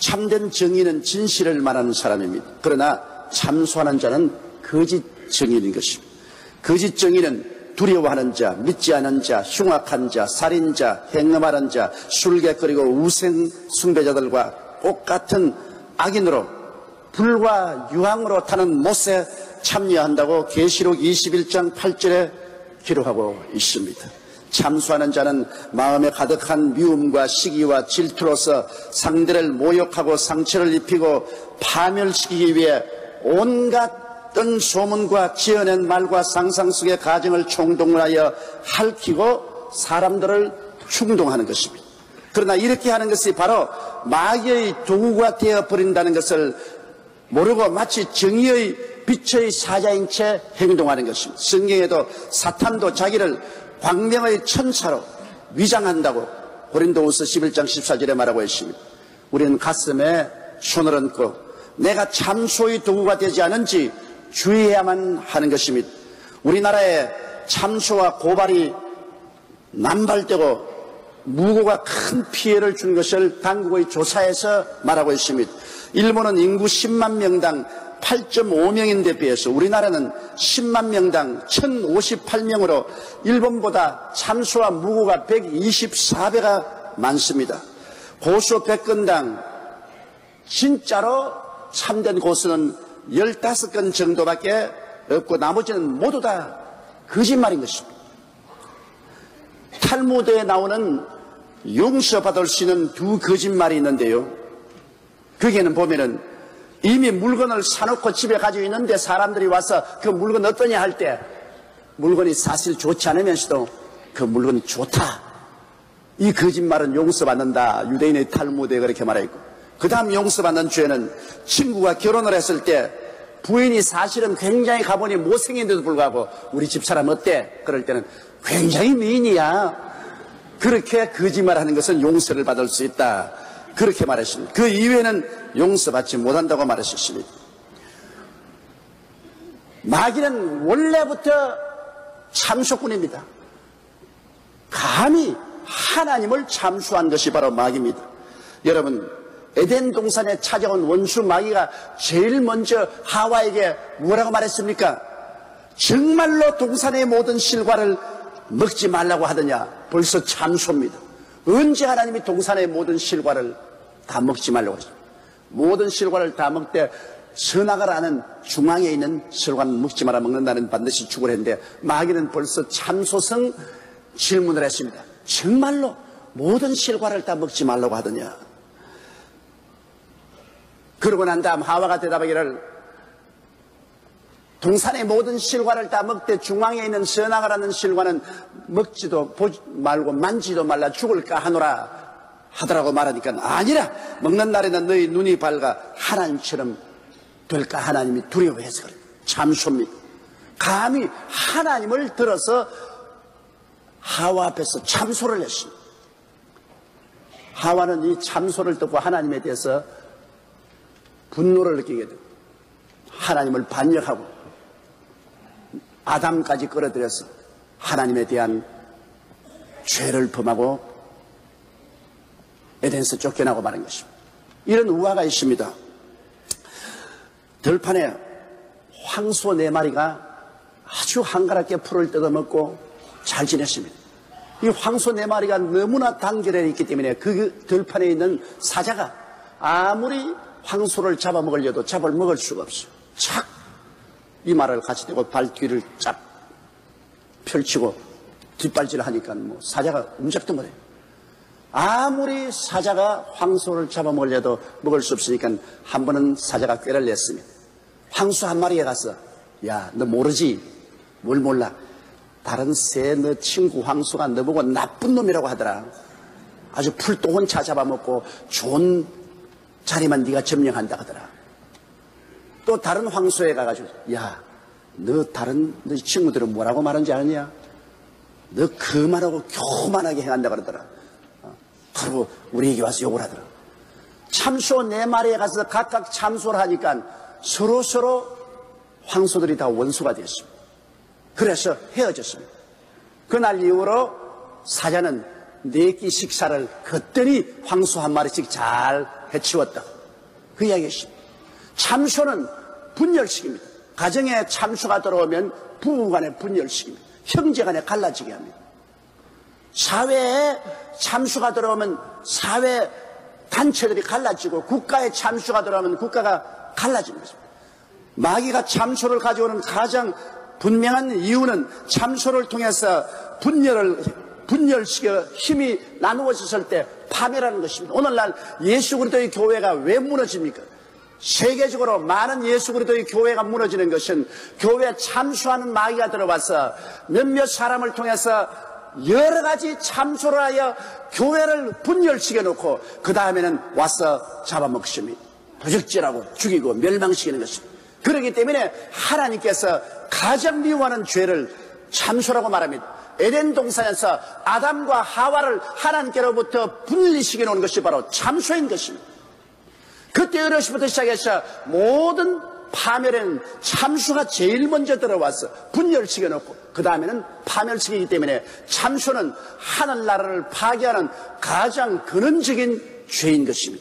참된 정의는 진실을 말하는 사람입니다. 그러나 참소하는 자는 거짓 정의인 것입니다. 거짓 정의는 두려워하는 자, 믿지 않은 자, 흉악한 자, 살인자, 행음하는 자, 술객거리고 우생 숭배자들과 똑같은 악인으로 불과 유황으로 타는 못에 참여한다고 계시록 21장 8절에 기록하고 있습니다. 참소하는 자는 마음에 가득한 미움과 시기와 질투로서 상대를 모욕하고 상처를 입히고 파멸시키기 위해 온갖 뜬 소문과 지어낸 말과 상상 속의 가정을 총동원하여 핥히고 사람들을 충동하는 것입니다. 그러나 이렇게 하는 것이 바로 마귀의 도구가 되어버린다는 것을 모르고 마치 정의의 빛의 사자인 채 행동하는 것입니다. 성경에도 사탄도 자기를 광명의 천사로 위장한다고 고린도후서 11장 14절에 말하고 있습니다. 우리는 가슴에 손을 얹고 내가 참소의 도구가 되지 않은지 주의해야만 하는 것입니다. 우리나라에 참소와 고발이 남발되고 무고가 큰 피해를 준 것을 당국의 조사에서 말하고 있습니다. 일본은 인구 10만 명당 8.5명인데 비해서 우리나라는 10만 명당 1058명으로 일본보다 참소와 무고가 124배가 많습니다. 고소 100건당 진짜로 참된 고소는 15건 정도밖에 없고 나머지는 모두 다 거짓말인 것입니다. 탈무드에 나오는 용서받을 수 있는 두 거짓말이 있는데요. 거기에는 보면은 이미 물건을 사놓고 집에 가지고 있는데 사람들이 와서 그 물건 어떠냐 할 때 물건이 사실 좋지 않으면서도 그 물건 좋다. 이 거짓말은 용서받는다. 유대인의 탈무드에 그렇게 말했고, 그 다음 용서받는 죄는 친구가 결혼을 했을 때 부인이 사실은 굉장히 가보니 못생긴데도 불구하고 우리 집사람 어때? 그럴 때는 굉장히 미인이야. 그렇게 거짓말하는 것은 용서를 받을 수 있다. 그렇게 말했습니다. 그 이외에는 용서받지 못한다고 말했습니다. 마귀는 원래부터 참소꾼입니다. 감히 하나님을 참수한 것이 바로 마귀입니다. 여러분, 에덴 동산에 찾아온 원수 마귀가 제일 먼저 하와에게 뭐라고 말했습니까? 정말로 동산의 모든 실과를 먹지 말라고 하더냐? 벌써 참소입니다. 언제 하나님이 동산의 모든 실과를 다 먹지 말라고 하죠? 모든 실과를 다 먹되 선악을 중앙에 있는 실과는 먹지 마라, 먹는다는 반드시 죽을 했는데 마귀는 벌써 참소성 질문을 했습니다. 정말로 모든 실과를 다 먹지 말라고 하더냐? 그러고 난 다음 하와가 대답하기를 동산의 모든 실과를 다 먹되 중앙에 있는 선악을 하는 실과는 먹지도 보지 말고 만지도 말라 죽을까 하노라 하더라고 말하니까 아니라 먹는 날에는 너희 눈이 밝아 하나님처럼 될까 하나님이 두려워해서 그래. 참소입니다. 감히 하나님을 들어서 하와 앞에서 참소를 했습니다. 하와는 이 참소를 듣고 하나님에 대해서 분노를 느끼게 되고 하나님을 반역하고 아담까지 끌어들여서 하나님에 대한 죄를 범하고 에덴에서 쫓겨나고 마는 것입니다. 이런 우화가 있습니다. 들판에 황소 4마리가 아주 한가롭게 풀을 뜯어먹고 잘 지냈습니다. 이 황소 4마리가 너무나 단결해 있기 때문에 그 들판에 있는 사자가 아무리 황소를 잡아먹으려도 잡아먹을 수가 없어요. 착 이마를 같이 대고 발뒤를 쫙 펼치고 뒷발질을 하니까 뭐 사자가 움직도 못해요. 아무리 사자가 황소를 잡아먹으려도 먹을 수 없으니까 한 번은 사자가 꾀를 냈습니다. 황소 한 마리에 가서 야, 너 모르지? 뭘 몰라? 다른 새 너 친구 황소가 너보고 나쁜 놈이라고 하더라. 아주 풀똥은 차 잡아먹고 좋은 자리만 네가 점령한다 하더라. 또 다른 황소에 가가지고 야, 너 다른 너 친구들은 뭐라고 말하는지 아느냐? 너 그만하고 교만하게 행한다 그러더라. 바로 우리에게 와서 욕을 하더라. 참소 4마리에 가서 각각 참소를 하니까 서로 황소들이 다 원수가 됐습니다. 그래서 헤어졌습니다. 그날 이후로 사자는 4끼 식사를 거뜬히 황소 한 마리씩 잘 해치웠다. 그 이야기입니다. 참소는 분열식입니다. 가정에 참소가 들어오면 부부간의 분열식입니다. 형제간에 갈라지게 합니다. 사회에 참수가 들어오면 사회 단체들이 갈라지고 국가에 참수가 들어오면 국가가 갈라지는 것입니다. 마귀가 참소를 가져오는 가장 분명한 이유는 참소를 통해서 분열시켜 힘이 나누어졌을 때 파멸하는 것입니다. 오늘날 예수 그리스도의 교회가 왜 무너집니까? 세계적으로 많은 예수 그리스도의 교회가 무너지는 것은 교회에 참수하는 마귀가 들어와서 몇몇 사람을 통해서 여러 가지 참소를 하여 교회를 분열시켜 놓고 그 다음에는 와서 잡아먹습니다. 도적질하고 죽이고 멸망시키는 것입니다. 그렇기 때문에 하나님께서 가장 미워하는 죄를 참소라고 말합니다. 에덴 동산에서 아담과 하와를 하나님께로부터 분리시켜 놓은 것이 바로 참소인 것입니다. 그때 어려서부터 시작해서 모든 파멸에는 참수가 제일 먼저 들어와서 분열시켜 놓고 그 다음에는 파멸시키기 때문에 참수는 하늘나라를 파괴하는 가장 근원적인 죄인 것입니다.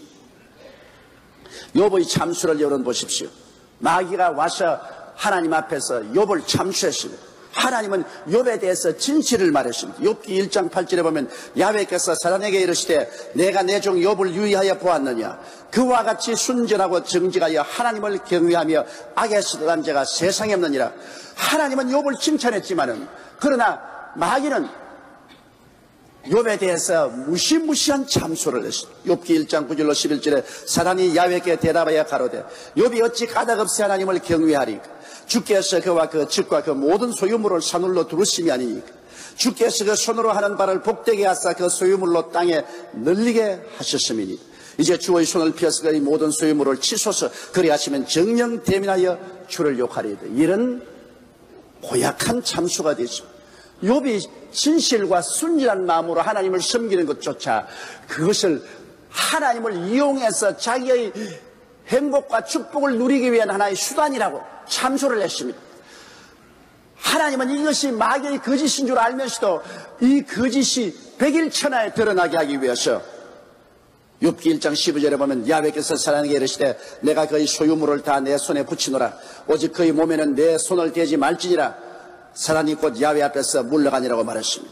욥의 참수를 여러분 보십시오. 마귀가 와서 하나님 앞에서 욥을 참수했습니다. 하나님은 욥에 대해서 진실을 말했습니다. 욥기 1장 8절에 보면 야훼께서 사단에게 이르시되 내가 내 종 욥을 유의하여 보았느냐 그와 같이 순전하고 정직하여 하나님을 경외하며 악에서 떠난 자가 세상에 없느니라. 하나님은 욥을 칭찬했지만은 그러나 마귀는 욥에 대해서 무시무시한 참소를 했습니다. 욥기 1장 9절로 11절에 사단이 야훼께 대답하여 가로되 욥이 어찌 까닭없이 하나님을 경외하리까? 주께서 그와 그 집과 그 모든 소유물을 산울로 두르심이 아니니까. 주께서 그 손으로 하는 바를 복되게 하사 그 소유물로 땅에 널리게 하셨음이니 이제 주의 손을 펴서 그의 모든 소유물을 치소서 그리하시면 정령 대민하여 주를 욕하리이다. 이런 고약한 참수가 되죠. 욥이 진실과 순진한 마음으로 하나님을 섬기는 것조차 그것을 하나님을 이용해서 자기의 행복과 축복을 누리기 위한 하나의 수단이라고 참소를 했습니다. 하나님은 이것이 마귀의 거짓인 줄 알면서도 이 거짓이 백일천하에 드러나게 하기 위해서 욥기 1장 15절에 보면 야훼께서 사단에게 이르시되 내가 그의 소유물을 다 내 손에 붙이노라 오직 그의 몸에는 내 손을 대지 말지니라. 사단이 곧 야훼 앞에서 물러가니라고 말했습니다.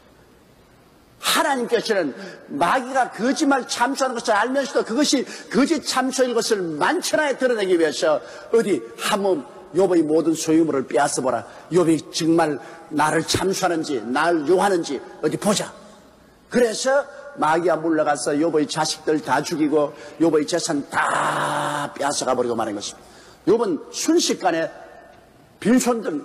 하나님께서는 마귀가 거짓말 참소하는 것을 알면서도 그것이 거짓 참소인 것을 만천하에 드러내기 위해서 어디 한번 욥의 모든 소유물을 빼앗아 보라. 욥이 정말 나를 참소하는지 나를 요하는지 어디 보자. 그래서 마귀가 물러가서 욥의 자식들 다 죽이고 욥의 재산 다 빼앗아가 버리고 마는 것입니다. 욥은 순식간에 빈손들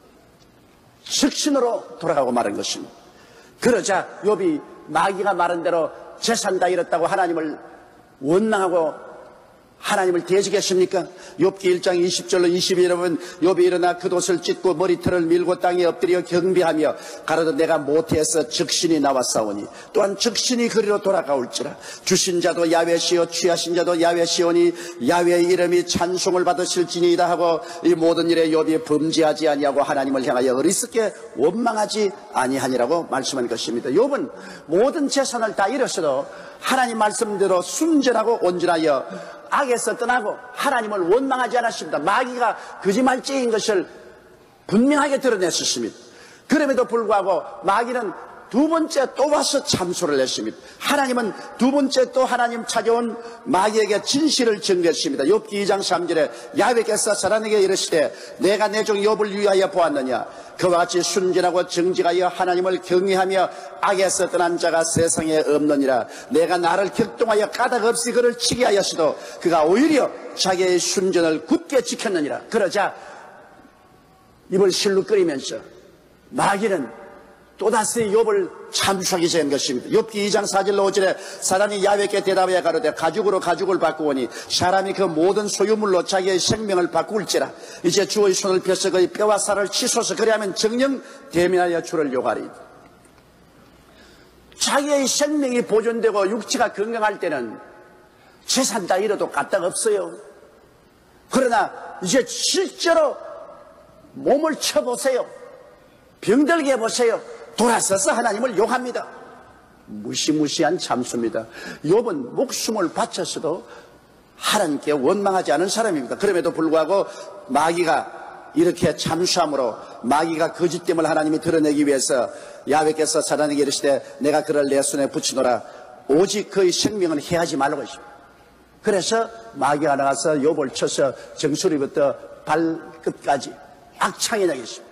적신으로 돌아가고 마는 것입니다. 그러자 욥이 마귀가 말한 대로 재산 다 잃었다고 하나님을 원망하고 하나님을 대적했습니까? 욥기 1장 20절로 22절에 보면 욥이 일어나 그 돛을 찢고 머리털을 밀고 땅에 엎드려 경배하며 가로되 내가 모태에서 적신이 나왔사오니 또한 적신이 그리로 돌아가올지라. 주신 자도 야훼시요 취하신 자도 야훼시오니 야훼의 이름이 찬송을 받으실지니이다 하고 이 모든 일에 욥이 범죄하지 아니하고 하나님을 향하여 어리석게 원망하지 아니하니라고 말씀한 것입니다. 욥은 모든 재산을 다 잃었어도 하나님 말씀대로 순전하고 온전하여 악에서 떠나고 하나님을 원망하지 않았습니다. 마귀가 거짓말쟁이인 것을 분명하게 드러냈었습니다. 그럼에도 불구하고 마귀는 두 번째 또 와서 참소를 했습니다. 하나님은 두 번째 또 하나님 찾아온 마귀에게 진실을 전개했습니다. 욥기 2장 3절에 야훼께서 사단에게 이르시되 내가 내 종 욥을 위하여 보았느냐 그와 같이 순전하고 정직하여 하나님을 경외하며 악에서 떠난 자가 세상에 없느니라. 내가 나를 격동하여 까닭없이 그를 치게 하였어도 그가 오히려 자기의 순전을 굳게 지켰느니라. 그러자 입을 실룩거리면서 마귀는 또다시 욥을 참수하기 시작한 것입니다. 욥기 2장 4절로 5절에 사단이 야훼께 대답하여 가로되 가죽으로 가죽을 바꾸오니 사람이 그 모든 소유물로 자기의 생명을 바꿀지라. 이제 주의 손을 펴서 그의 뼈와 살을 치소서 그리하면 정령 대면하여 주를 욕하리. 자기의 생명이 보존되고 육체가 건강할 때는 재산 다 잃어도 까딱없어요. 그러나 이제 실제로 몸을 쳐보세요. 병들게 해보세요. 돌아서서 하나님을 욕합니다. 무시무시한 참수입니다. 욥은 목숨을 바쳤어도 하나님께 원망하지 않은 사람입니다. 그럼에도 불구하고 마귀가 이렇게 참수함으로 마귀가 거짓됨을 하나님이 드러내기 위해서 야훼께서 사단에게 이르시되 내가 그를 내 손에 붙이노라 오직 그의 생명은 해하지 말라고 했습니다. 그래서 마귀가 나가서 욥을 쳐서 정수리부터 발끝까지 악창이 나겠습니다.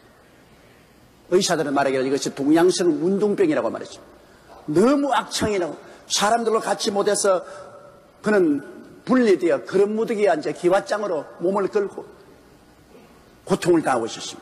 의사들은 말하기를 이것이 동양성 운동병이라고 말했죠. 너무 악창이 나고 사람들로 같이 못해서 그는 분리되어 그런 무더기에 앉아 기왓장으로 몸을 걸고 고통을 당하고 있었습니다.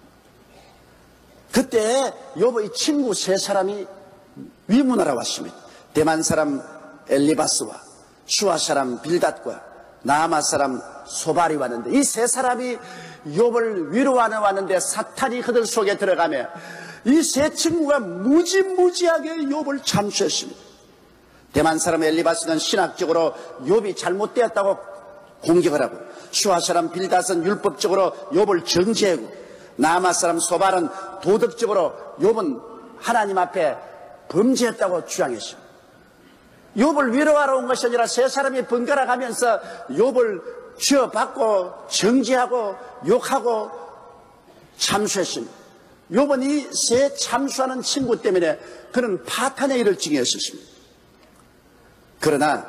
그때 욥의 친구 세 사람이 위문하러 왔습니다. 대만 사람 엘리바스와 수아 사람 빌닷과 나아마 사람 소발이 왔는데 이 세 사람이 욥을 위로하러 왔는데 사탄이 그들 속에 들어가며 이 세 친구가 무지무지하게 욥을 참수했습니다. 대만 사람 엘리바스는 신학적으로 욥이 잘못되었다고 공격을 하고 수아 사람 빌닷은 율법적으로 욥을 정죄하고 나아마 사람 소발은 도덕적으로 욥은 하나님 앞에 범죄했다고 주장했습니다. 욥을 위로하러 온 것이 아니라 세 사람이 번갈아 가면서 욥을 쥐어받고 정죄하고 욕하고 참수했습니다. 욥은 이 세 참수하는 친구 때문에 그는 파탄의 일을 징했었습니다. 그러나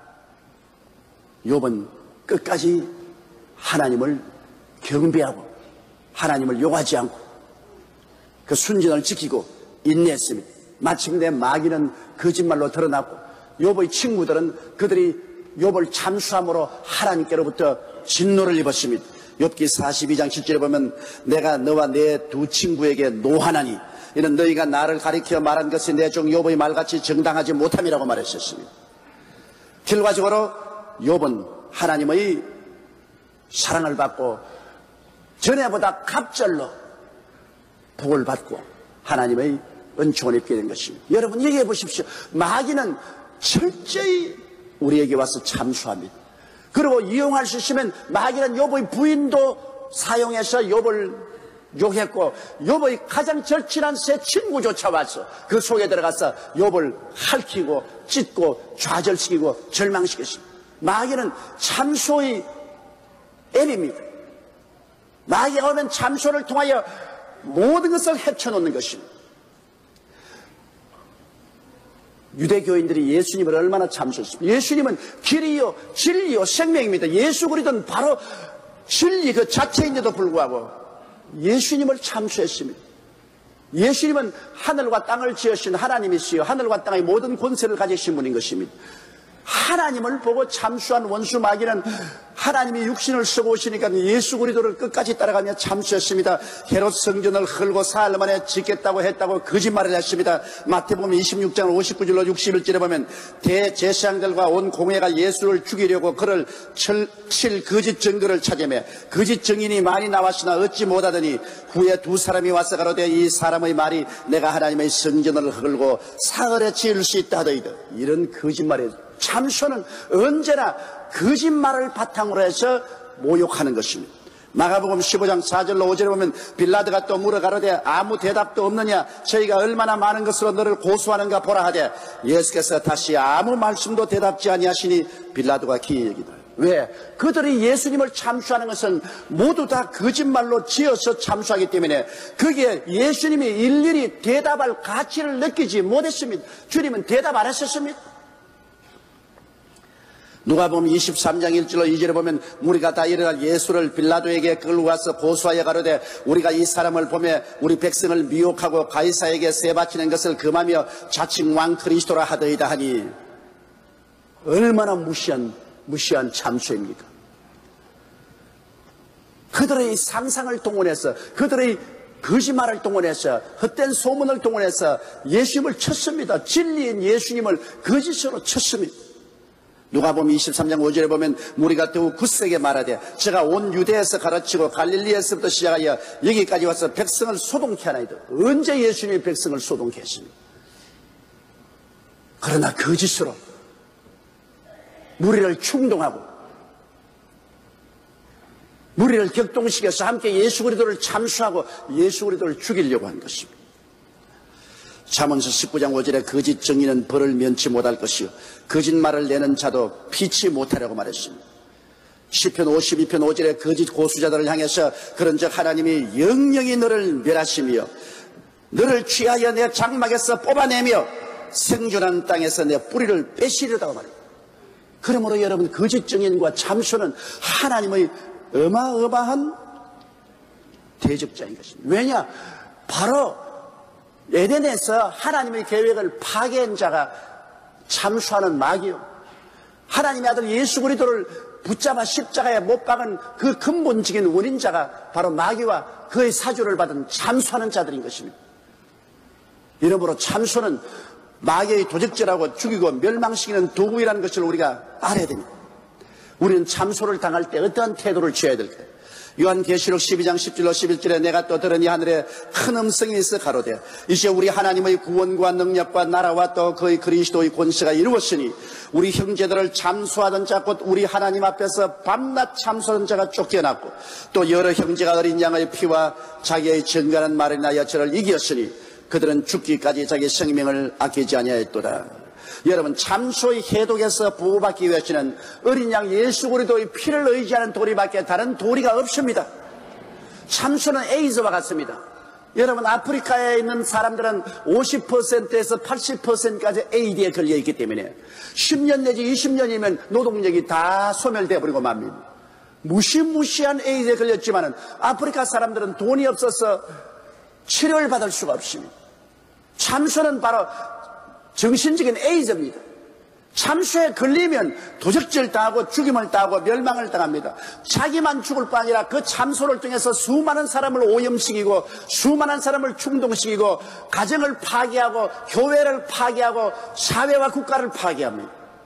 욥은 끝까지 하나님을 경배하고 하나님을 욕하지 않고 그 순전을 지키고 인내했습니다. 마침내 마귀는 거짓말로 드러났고 욥의 친구들은 그들이 욥을 참수함으로 하나님께로부터 진노를 입었습니다. 욥기 42장 7절에 보면 내가 너와 내 두 친구에게 노하나니 이는 너희가 나를 가리켜 말한 것이 내 종 욥의 말같이 정당하지 못함이라고 말했었습니다. 결과적으로 욥은 하나님의 사랑을 받고 전에보다 갑절로 복을 받고 하나님의 은총을 입게 된 것입니다. 여러분 얘기해 보십시오. 마귀는 철저히 우리에게 와서 참수합니다. 그리고 이용할 수 있으면 마귀는 욥의 부인도 사용해서 욥을 욕했고 욥의 가장 절친한 세 친구조차 와서 그 속에 들어가서 욥을 핥히고 찢고 좌절시키고 절망시켰습니다. 마귀는 참소의 앱입니다. 마귀가 오면 참소를 통하여 모든 것을 헤쳐놓는 것입니다. 유대교인들이 예수님을 얼마나 참수했습니까? 예수님은 길이요 진리요 생명입니다. 예수 그리스도는 바로 진리 그 자체인데도 불구하고 예수님을 참수했습니다. 예수님은 하늘과 땅을 지으신 하나님이시요 하늘과 땅의 모든 권세를 가지신 분인 것입니다. 하나님을 보고 참수한 원수 마귀는 하나님이 육신을 쓰고 오시니까 예수 그리스도를 끝까지 따라가며 참수했습니다. 헤롯 성전을 헐고 사흘 만에 짓겠다고 했다고 거짓말을 했습니다. 마태복음 26장 59절로 61절에 보면 대제사장들과 온 공회가 예수를 죽이려고 그를 칠 거짓 증거를 찾으며 거짓 증인이 많이 나왔으나 얻지 못하더니 후에 두 사람이 와서 가로되 이 사람의 말이 내가 하나님의 성전을 헐고 사흘에 지을 수 있다 하더이다. 이런 거짓말이에요. 참수는 언제나 거짓말을 바탕으로 해서 모욕하는 것입니다. 마가복음 15장 4절로 5절에 보면 빌라도가 또 물어 가로되 아무 대답도 없느냐 저희가 얼마나 많은 것으로 너를 고소하는가 보라 하되 예수께서 다시 아무 말씀도 대답지 아니하시니 빌라도가 기이 여기다. 왜? 그들이 예수님을 참수하는 것은 모두 다 거짓말로 지어서 참수하기 때문에 거기에 예수님이 일일이 대답할 가치를 느끼지 못했습니다. 주님은 대답 안 했었습니다. 누가복음 23장 1절로 2절에 보면 우리가 다 일어나 예수를 빌라도에게 끌고 와서 고소하여 가로되 우리가 이 사람을 보며 우리 백성을 미혹하고 가이사에게 세 바치는 것을 금하며 자칭 왕 그리스도라 하더이다 하니 얼마나 무시한 참수입니까? 그들의 상상을 동원해서 그들의 거짓말을 동원해서 헛된 소문을 동원해서 예수님을 쳤습니다. 진리인 예수님을 거짓으로 쳤습니다. 누가복음 23장 5절에 보면 우리가 더욱 굳세게 말하되 제가 온 유대에서 가르치고 갈릴리에서부터 시작하여 여기까지 와서 백성을 소동케 하나이다. 언제 예수님이 백성을 소동케 했습니까? 그러나 거짓으로 무리를 충동하고 무리를 격동시켜서 함께 예수 그리스도를 참수하고 예수 그리스도를 죽이려고 한 것입니다. 잠언서 19장 5절에 거짓 정의는 벌을 면치 못할 것이요 거짓말을 내는 자도 피치 못하려고 말했습니다. 시편 52편 5절에 거짓 고수자들을 향해서 그런즉 하나님이 영영이 너를 멸하시며 너를 취하여 내 장막에서 뽑아내며 생존한 땅에서 내 뿌리를 빼시려다고 말합니다. 그러므로 여러분, 거짓 증인과 참소는 하나님의 어마어마한 대적자인 것입니다. 왜냐? 바로 에덴에서 하나님의 계획을 파괴한 자가 참소하는 마귀요, 하나님의 아들 예수 그리스도를 붙잡아 십자가에 못 박은 그 근본적인 원인자가 바로 마귀와 그의 사주를 받은 참소하는 자들인 것입니다. 이러므로 참소는 마귀의 도적질하고 죽이고 멸망시키는 도구이라는 것을 우리가 알아야 됩니다. 우리는 참소를 당할 때 어떠한 태도를 취해야 될까요? 요한계시록 12장 10절로 11절에 내가 또 들으니 하늘에 큰 음성이 있어 가로되 이제 우리 하나님의 구원과 능력과 나라와 또 그의 그리스도의 권세가 이루었으니 우리 형제들을 참소하던 자 곧 우리 하나님 앞에서 밤낮 참소하던 자가 쫓겨났고 또 여러 형제가 어린 양의 피와 자기의 정결한 말을 인하여 저를 이겼으니 그들은 죽기까지 자기 생명을 아끼지 아니하였도다. 여러분, 참소의 해독에서 보호받기 위해서는 어린 양 예수 그리스도의 피를 의지하는 도리밖에 다른 도리가 없습니다. 참소는 에이즈와 같습니다. 여러분, 아프리카에 있는 사람들은 50%에서 80%까지 에이드에 걸려있기 때문에 10년 내지 20년이면 노동력이 다 소멸되어 버리고 맙니다. 무시무시한 에이드에 걸렸지만 아프리카 사람들은 돈이 없어서 치료를 받을 수가 없습니다. 참소는 바로 정신적인 에이즈입니다. 참소에 걸리면 도적질 당하고 죽임을 당하고 멸망을 당합니다. 자기만 죽을 뿐 아니라 그 참소를 통해서 수많은 사람을 오염시키고 수많은 사람을 충동시키고 가정을 파괴하고 교회를 파괴하고 사회와 국가를 파괴합니다.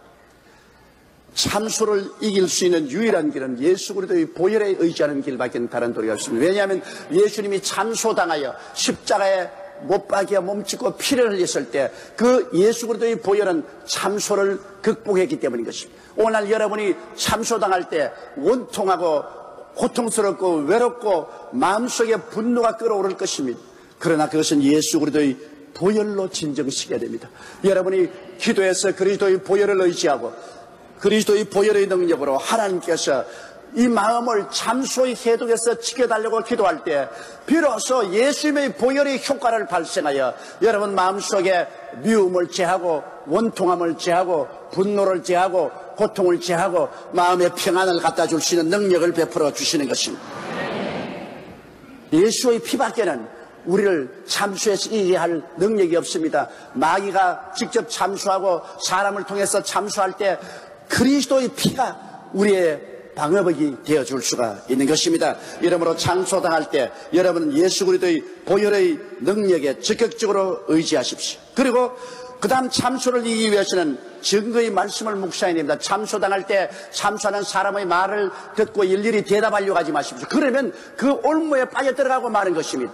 참소를 이길 수 있는 유일한 길은 예수 그리스도의 보혈에 의지하는 길밖에 다른 도리가 없습니다. 왜냐하면 예수님이 참소당하여 십자가에 못 박여 몸짓고 피를 흘렸을 때 그 예수 그리스도의 보혈은 참소를 극복했기 때문인 것입니다. 오늘 여러분이 참소당할 때 원통하고 고통스럽고 외롭고 마음속에 분노가 끓어오를 것입니다. 그러나 그것은 예수 그리스도의 보혈로 진정시켜야 됩니다. 여러분이 기도해서 그리스도의 보혈을 의지하고 그리스도의 보혈의 능력으로 하나님께서 이 마음을 참소의 해독에서 지켜달라고 기도할 때 비로소 예수님의 보혈의 효과를 발생하여 여러분 마음속에 미움을 제하고 원통함을 제하고 분노를 제하고 고통을 제하고 마음의 평안을 갖다 줄 수 있는 능력을 베풀어 주시는 것입니다. 예수의 피밖에는 우리를 참소에서 이기게 할 능력이 없습니다. 마귀가 직접 참소하고 사람을 통해서 참소할 때 그리스도의 피가 우리의 방어벽이 되어줄 수가 있는 것입니다. 이러므로 참소당할 때 여러분은 예수 그리스도의 보혈의 능력에 적극적으로 의지하십시오. 그리고 그 다음 참소를 이기기 위해서는 증거의 말씀을 묵상해야 됩니다. 참소당할 때 참소하는 사람의 말을 듣고 일일이 대답하려고 하지 마십시오. 그러면 그 올무에 빠져들어가고 마는 것입니다.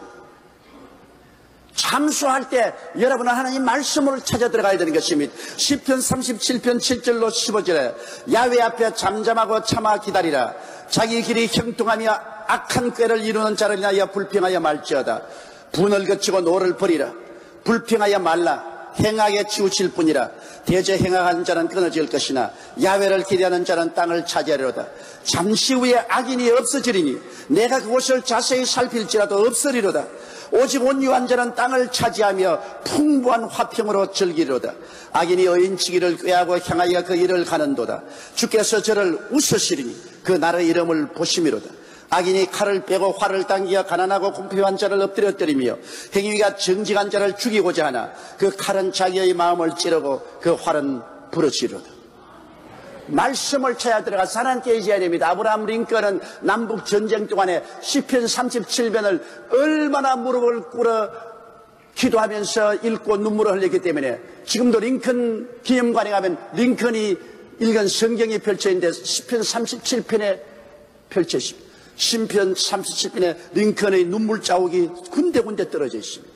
참소할 때 여러분은 하나님 말씀을 찾아 들어가야 되는 것입니다. 시편 37편 7절로 15절에 야훼 앞에 잠잠하고 참아 기다리라. 자기 길이 형통하며 악한 꾀를 이루는 자를 인하여 불평하여 말지어다. 분을 거치고 노를 버리라. 불평하여 말라. 행하게 치우칠 뿐이라. 대저 행악한 자는 끊어질 것이나 야훼를 기대하는 자는 땅을 차지하리로다. 잠시 후에 악인이 없어지리니 내가 그곳을 자세히 살필지라도 없으리로다. 오직 온유한 자는 땅을 차지하며 풍부한 화평으로 즐기리로다. 악인이 의인치기를 꾀하고 향하여 그 일을 가는도다. 주께서 저를 웃으시리니 그 나라의 이름을 보심이로다. 악인이 칼을 빼고 활을 당기어 가난하고 공평한 자를 엎드려뜨리며 행위가 정직한 자를 죽이고자 하나 그 칼은 자기의 마음을 찌르고 그 활은 부러지리로다. 말씀을 찾아 들어가서 하나님께 의지해야 됩니다. 아브라함 링컨은 남북 전쟁 동안에 시편 37편을 얼마나 무릎을 꿇어 기도하면서 읽고 눈물을 흘렸기 때문에 지금도 링컨 기념관에 가면 링컨이 읽은 성경이 펼쳐 있는데 시편 37편에 펼쳐 있습니다. 시편 37편에 링컨의 눈물 자국이 군데군데 떨어져 있습니다.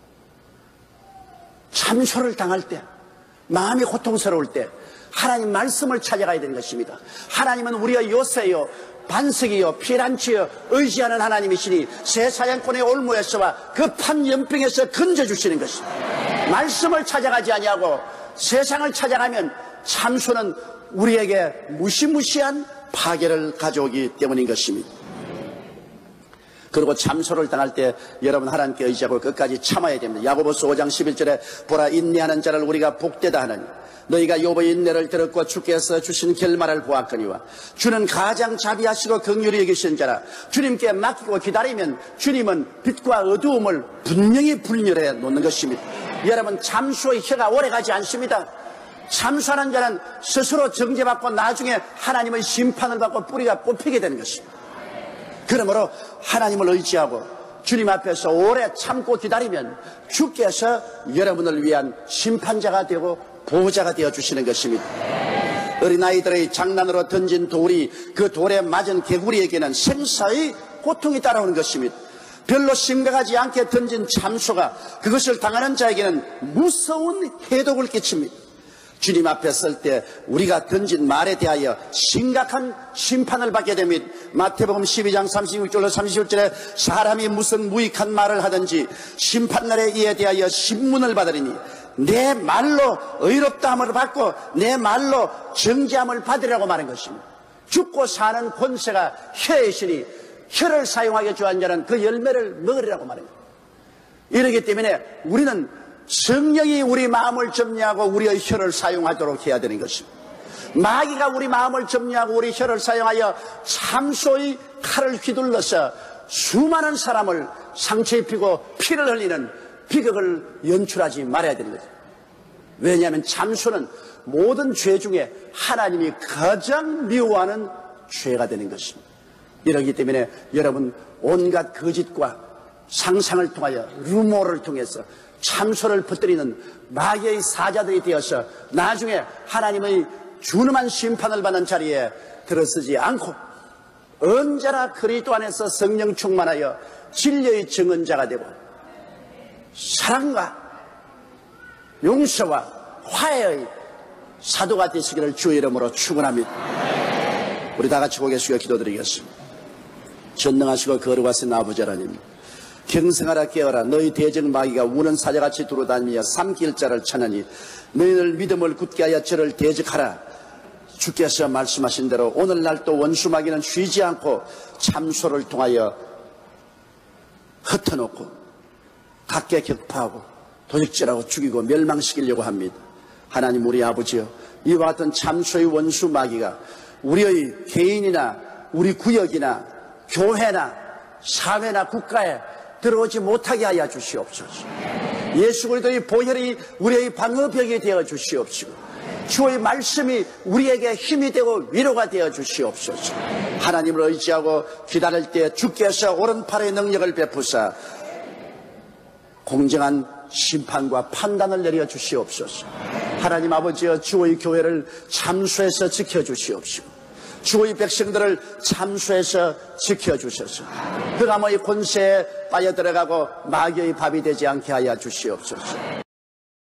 참소를 당할 때, 마음이 고통스러울 때 하나님 말씀을 찾아가야 되는 것입니다. 하나님은 우리의 요새요, 반석이요, 피난처요, 의지하는 하나님이시니 새 사냥꾼의 올무에서와 급한 연병에서 건져주시는 것입니다. 말씀을 찾아가지 아니하고 세상을 찾아가면 참소는 우리에게 무시무시한 파괴를 가져오기 때문인 것입니다. 그리고 참소를 당할 때 여러분 하나님께 의지하고 끝까지 참아야 됩니다. 야고보서 5장 11절에 보라 인내하는 자를 우리가 복되다 하느니 너희가 욥의 인내를 들었고 주께서 주신 결말을 보았거니와 주는 가장 자비하시고 긍휼히 여기신 자라. 주님께 맡기고 기다리면 주님은 빛과 어두움을 분명히 분별해 놓는 것입니다. 여러분 참소의 혀가 오래가지 않습니다. 참소하는 자는 스스로 정죄받고 나중에 하나님의 심판을 받고 뿌리가 뽑히게 되는 것입니다. 그러므로 하나님을 의지하고 주님 앞에서 오래 참고 기다리면 주께서 여러분을 위한 심판자가 되고 보호자가 되어주시는 것입니다. 어린아이들의 장난으로 던진 돌이 그 돌에 맞은 개구리에게는 생사의 고통이 따라오는 것입니다. 별로 심각하지 않게 던진 참소가 그것을 당하는 자에게는 무서운 해독을 끼칩니다. 주님 앞에 설 때 우리가 던진 말에 대하여 심각한 심판을 받게 됩니다. 마태복음 12장 36절로 37절에 사람이 무슨 무익한 말을 하든지 심판날에 이에 대하여 신문을 받으리니 내 말로 의롭다함을 받고 내 말로 정죄함을 받으리라고 말한 것입니다. 죽고 사는 권세가 혀에 있으니 혀를 사용하게 주한 자는 그 열매를 먹으리라고 말합니다. 이러기 때문에 우리는 성령이 우리 마음을 점령하고 우리의 혀를 사용하도록 해야 되는 것입니다. 마귀가 우리 마음을 점령하고 우리 혀를 사용하여 참소의 칼을 휘둘러서 수많은 사람을 상처 입히고 피를 흘리는 비극을 연출하지 말아야 되는 거죠. 왜냐하면 참소는 모든 죄 중에 하나님이 가장 미워하는 죄가 되는 것입니다. 이러기 때문에 여러분 온갖 거짓과 상상을 통하여 루머를 통해서 참소를 퍼뜨리는 마귀의 사자들이 되어서 나중에 하나님의 준엄한 심판을 받는 자리에 들어서지 않고 언제나 그리스도 안에서 성령 충만하여 진리의 증언자가 되고 사랑과 용서와 화해의 사도가 되시기를 주의 이름으로 축원합니다. 우리 다 같이 고개 숙여 기도드리겠습니다. 전능하시고 거룩하신 아버지 하나님, 경성하라 깨어라. 너희 대적 마귀가 우는 사자같이 두루다니며 삼킬 자를 찾으니 너희들 믿음을 굳게 하여 저를 대적하라. 주께서 말씀하신 대로 오늘날 또 원수 마귀는 쉬지 않고 참소를 통하여 흩어놓고 각계 격파하고 도적질하고 죽이고 멸망시키려고 합니다. 하나님 우리 아버지여, 이와 같은 참소의 원수 마귀가 우리의 개인이나 우리 구역이나 교회나 사회나 국가에 들어오지 못하게 하여 주시옵소서. 예수 그리스도의 보혈이 우리의 방어벽이 되어 주시옵시고 주의 말씀이 우리에게 힘이 되고 위로가 되어 주시옵소서. 하나님을 의지하고 기다릴 때 주께서 오른팔의 능력을 베푸사 공정한 심판과 판단을 내려 주시옵소서. 하나님 아버지여, 주의 교회를 참소해서 지켜주시옵시고 주의 백성들을 참소해서 지켜주셔서 흑암의 권세에 빠져들어가고 마귀의 밥이 되지 않게 하여 주시옵소서.